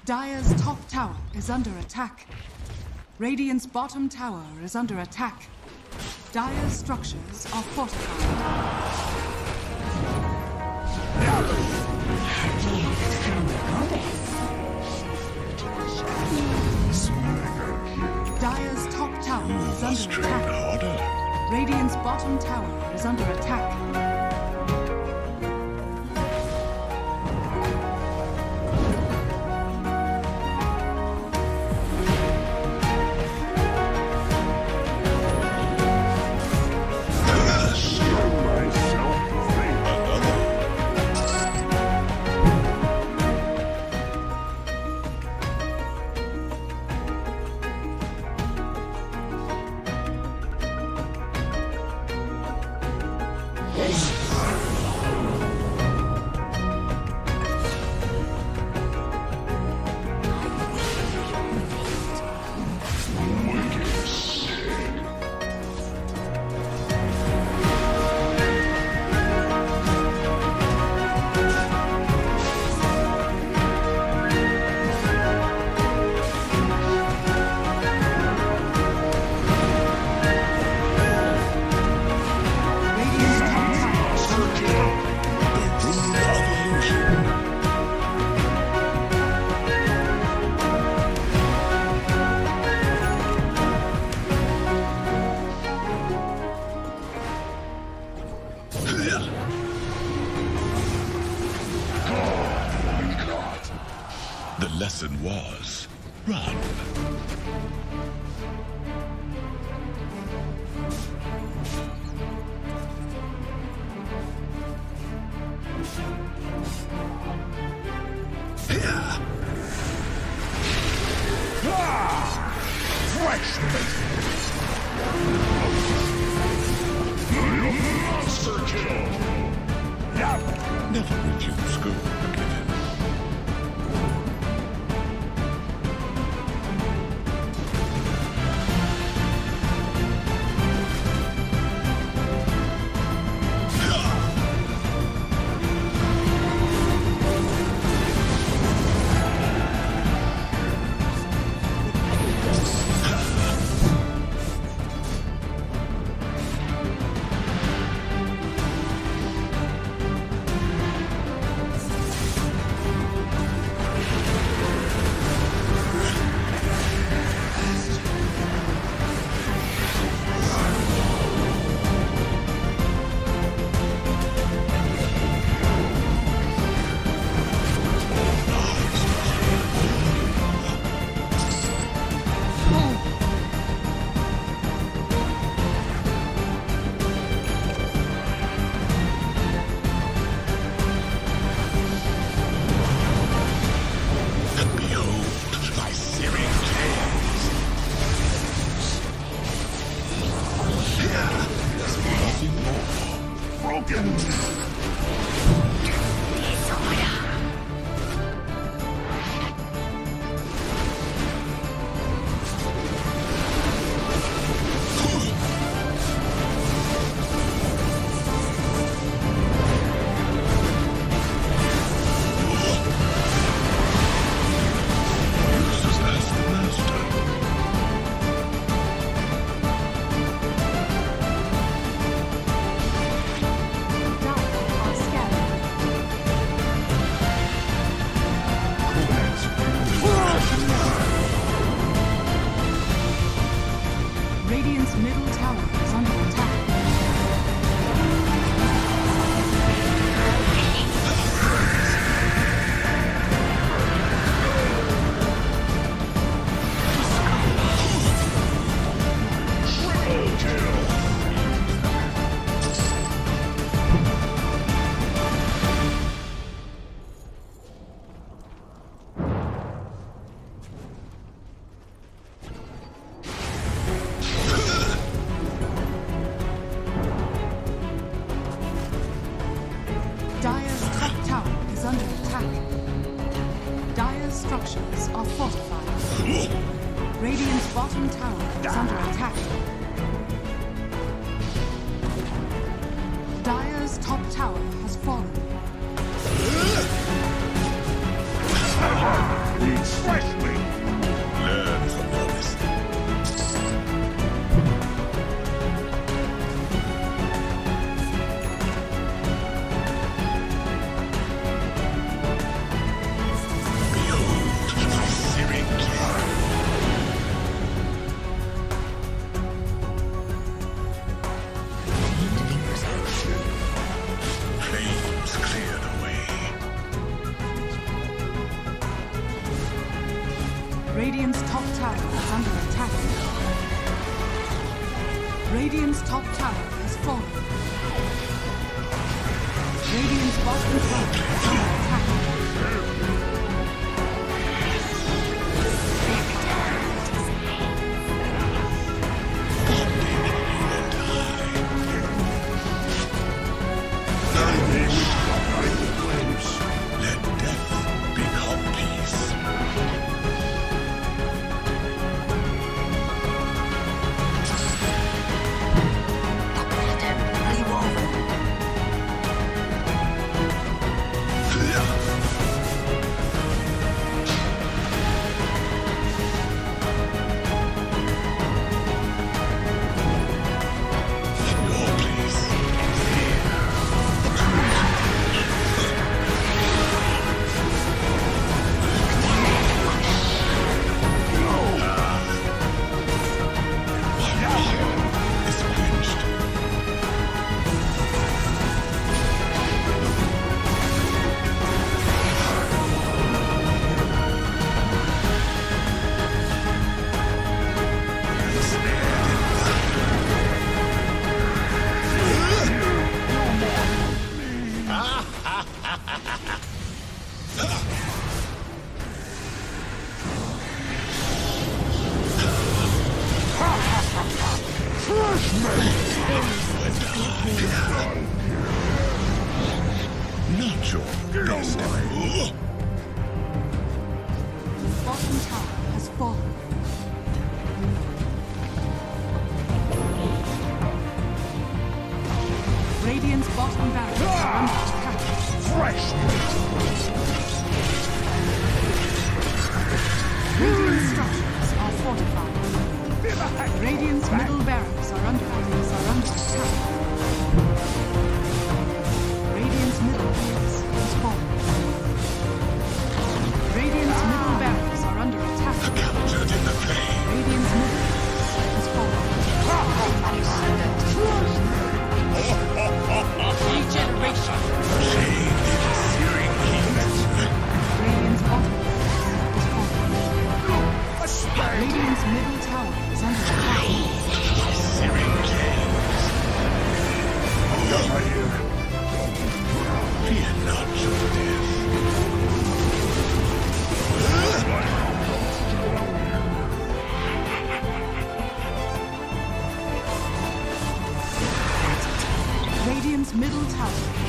Dire's top tower is under attack. Radiant's bottom tower is under attack. Dire's structures are fortified. Dire's top tower is under attack. Radiant's bottom tower is under attack. The lesson was, run. Fresh monster kill. Never resume school again. Radiant's middle tower is under attack. Triple kill. Dire's top tower is under attack. Dire's structures are fortified. Radiant's bottom tower is under attack. Dire's top tower has fallen. Eats Radiant's top tower is under attack. Radiant's top tower has fallen. Radiant's bottom tower is under attack. Let death become peace. Not your best. Bottom tower has fallen. Radiant's bottom barracks are under attack. Fresh meat. Radiant structures are fortified. Radiant's middle barracks are under attack. Radiant's middle barracks has fallen. Radiant's middle barracks are under attack. Captured in the pain. Radiant's middle barracks has fallen. Regeneration. Pain in searing heat. Radiant's bottom barracks has fallen. Radiant's middle tower is under attack. Searing gaze. Fear not your death. Radiant's middle tower